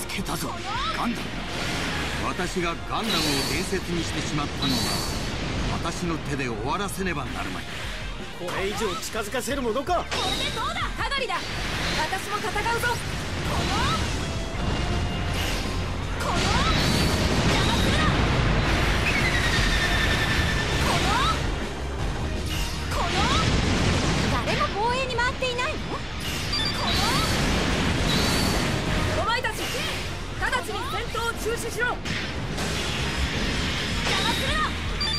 けたぞガンダム。私がガンダムを伝説にしてしまったのは私の手で終わらせねばなるまい。 これ以上近づかせるものか。 これでどうだカガリだ。私も戦うぞ。この邪魔するな。この誰も防衛に回っていないの。お前たち直ちに戦闘を中止しろ。邪魔するな。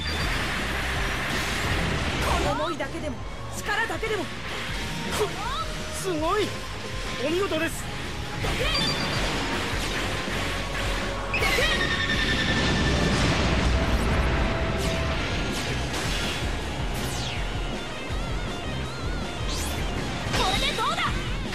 思いだけでも力だけでも。 すごいお見事です。 これでどうだ。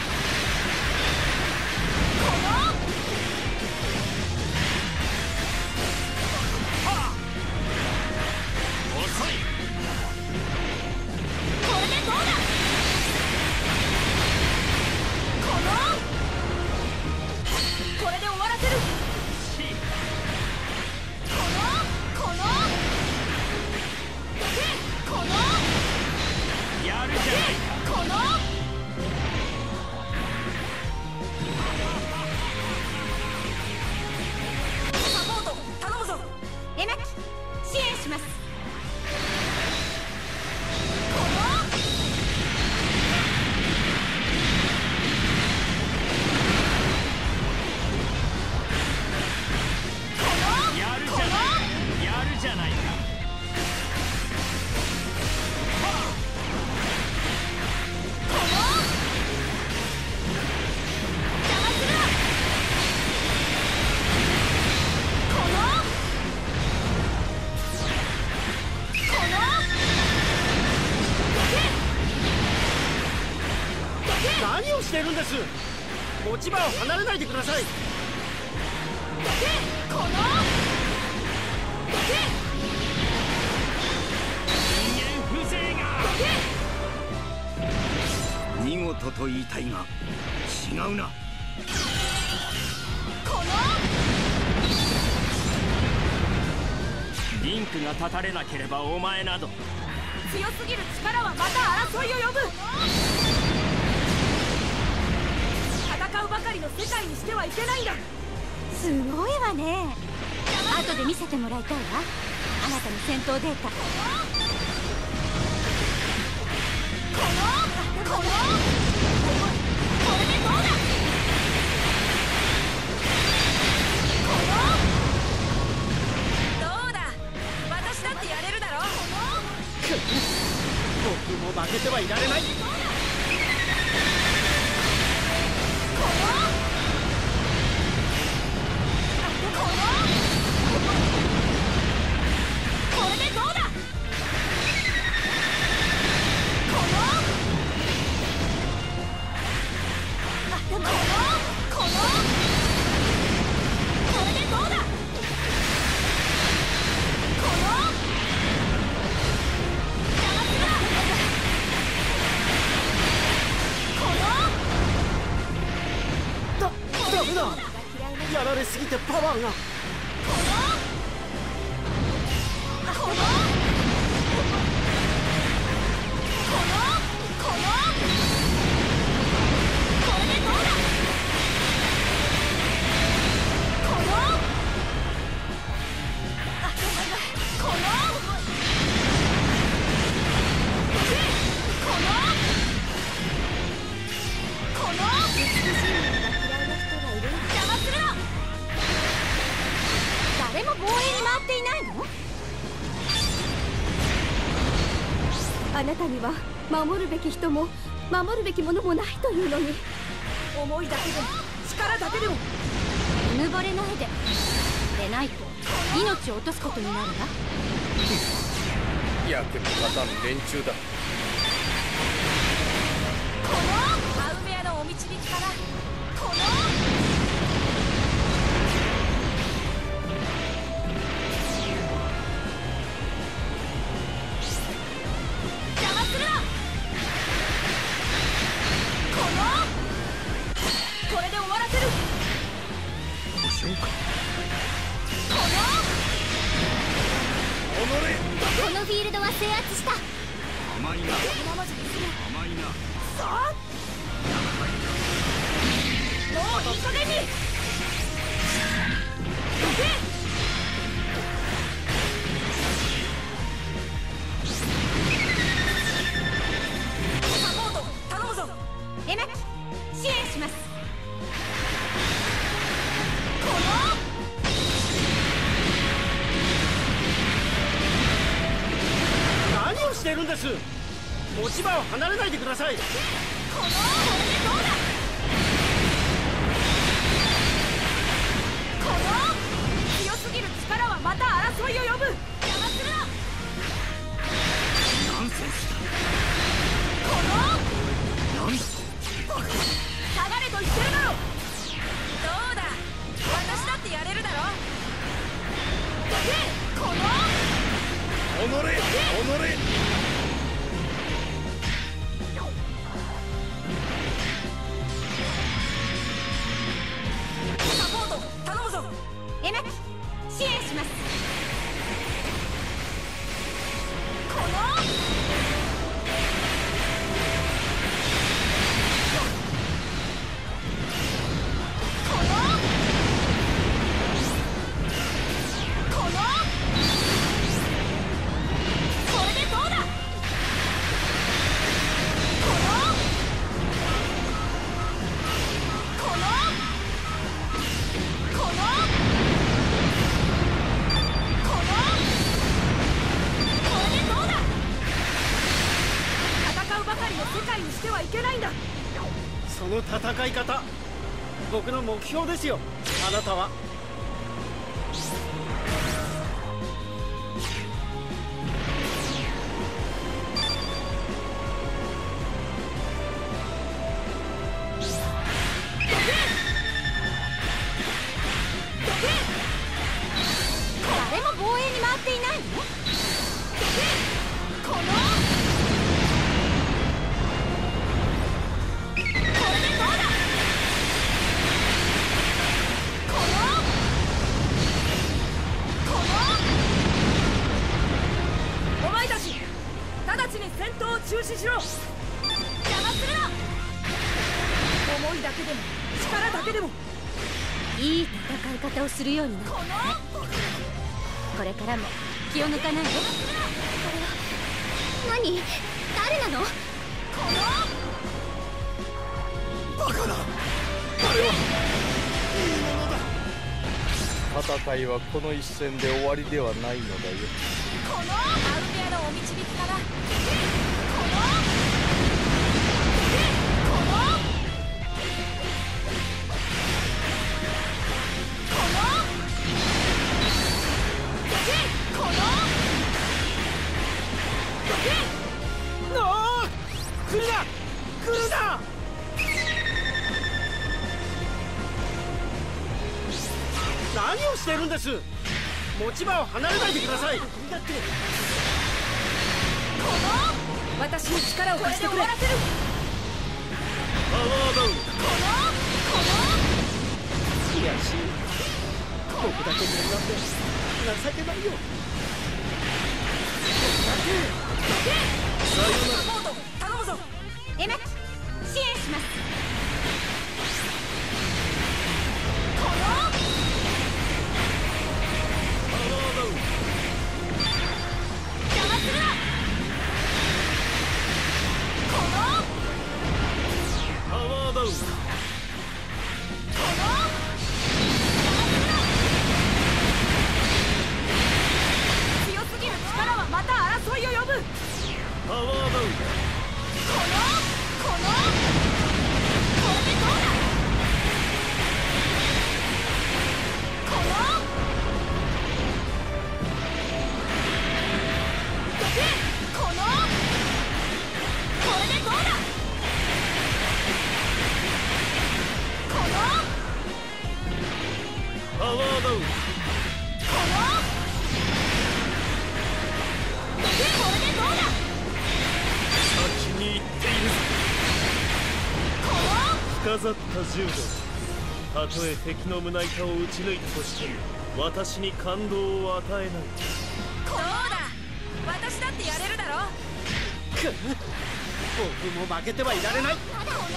何をしているんです。持ち場を離れないでください。 この人間風情が見事と言いたいが違うな。 このリンクが断たれなければお前など。 強すぎる力はまた争いを呼ぶ。戦うばかりの世界にしてはいけないんだ。 すごいわね。後で見せてもらいたいわ、あなたの戦闘データ。 これでどうだ。どうだ私だってやれるだろ。 僕も負けてはいられない。 これでどうだ。 ダメだ。やられすぎてパワーが。 誰も防衛に回っていないの？あなたには守るべき人も守るべきものもないというのに。 思いだけでも力だけでも。 うぬぼれないで。でないと命を落とすことになるわ。 役に立たん連中だ。 アウメアのお導きからこの邪魔するな。これで終わらせる。 戦か。 このフィールドは制圧した。 甘いな。 このままじゃする。 甘いな。 さあもういい加減にどけ。サポート頼むぞ。 エマ支援します。 何をしてるんです。持ち場を離れないでください。 これでどうだ。強すぎる力はまた争いを呼ぶ。邪魔するな。 ナンセンスだ。なんだ下がれと言ってるだろ。どうだ、私だってやれるだろ。 おのれ。 サポート頼むぞ。 エマ支援します。 その戦い方、僕の目標ですよ。あなたは誰も防衛に回っていないの？ お前たち直ちに戦闘を中止しろ。邪魔するな。思いだけでも力だけでもいい戦い方をするようになったね。これからも気を抜かないで。何？誰なの？ バカな。あれはいいものだ。戦いはこの一戦で終わりではないのだよ。 アウベアのお導きから来るな来るな。何をしてるんです。持ち場を離れないでください。 私に力を貸してくれ。 パワーダウン。悔しい。僕だけになって情けないよ。さようなら。 サポート頼むぞ。 エマ支援します。 邪魔するな。 パワーダウン。 強すぎる力はまた争いを呼ぶ。 パワーダウン。パワーダウン。先に行っているぞ。深ざった柔道。 たとえ敵の胸板を撃ち抜いたとしても私に感動を与えない。 そうだ、私だってやれるだろ。 くっ、僕も負けてはいられない。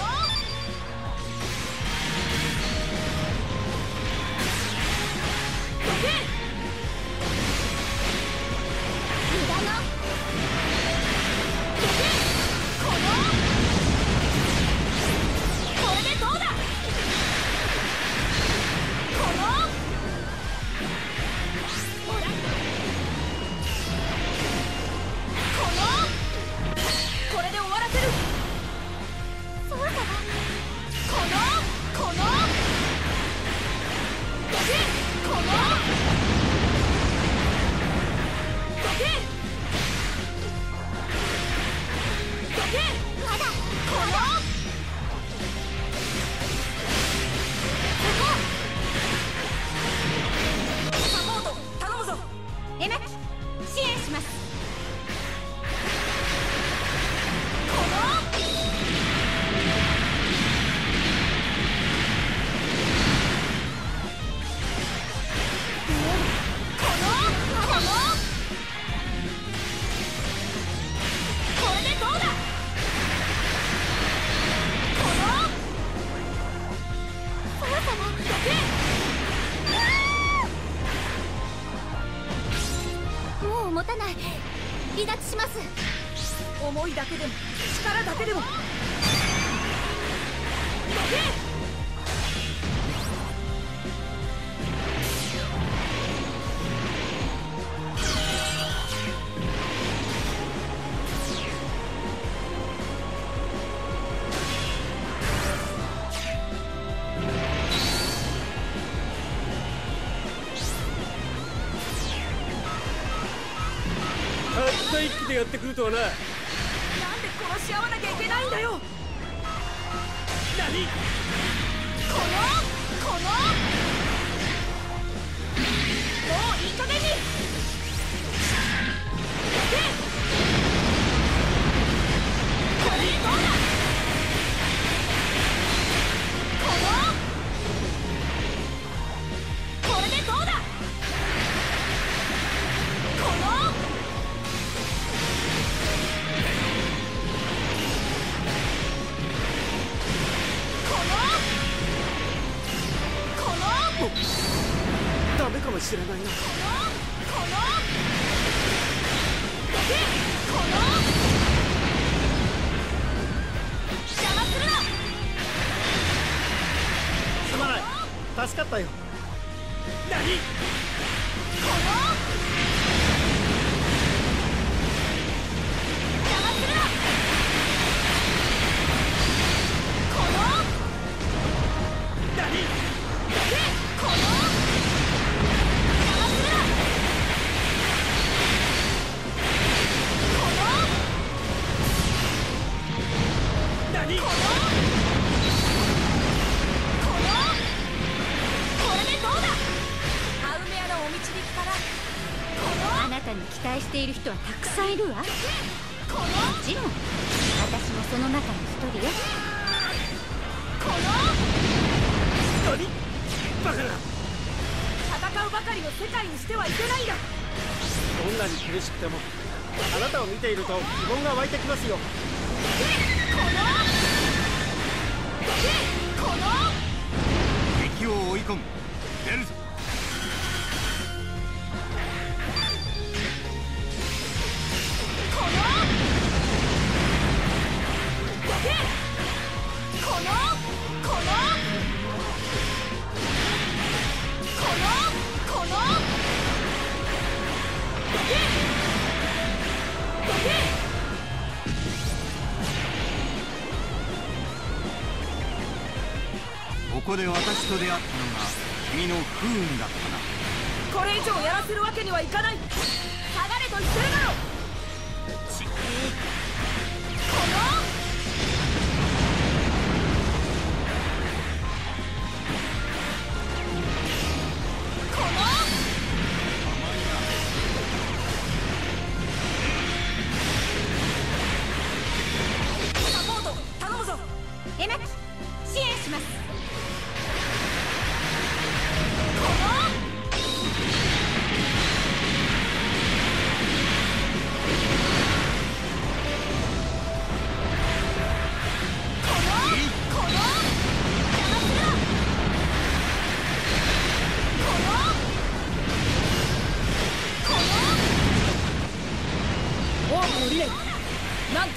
離脱します。 思いだけでも力だけでも。どけ！ 一気でやってくるとはな。なんで殺し合わなきゃいけないんだよ。 何？ このもういい加減に。これでどうだ。これでどうだ。 ダメかもしれないな。 邪魔するな。 すまない、助かったよ。何？ 邪魔するな。 何？ あなたに期待している人はたくさんいるわ。もちろん私もその中の一人よ。 何？バカな。 戦うばかりの世界にしてはいけないんだ。 どんなに苦しくてもあなたを見ていると疑問が湧いてきますよ。 敵を追い込む。出るぞ。ここで私と出会ったのが君の不運だったな。 これ以上やらせるわけにはいかない。下がれと言ってるだろ。 エマキ支援します。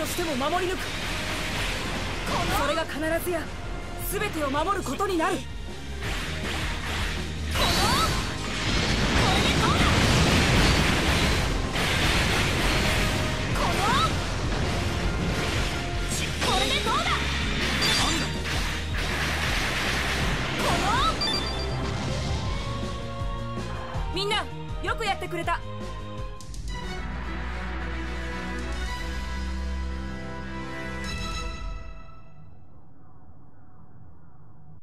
としても守り抜く。それが必ずや全てを守ることになる。みんなよくやってくれた。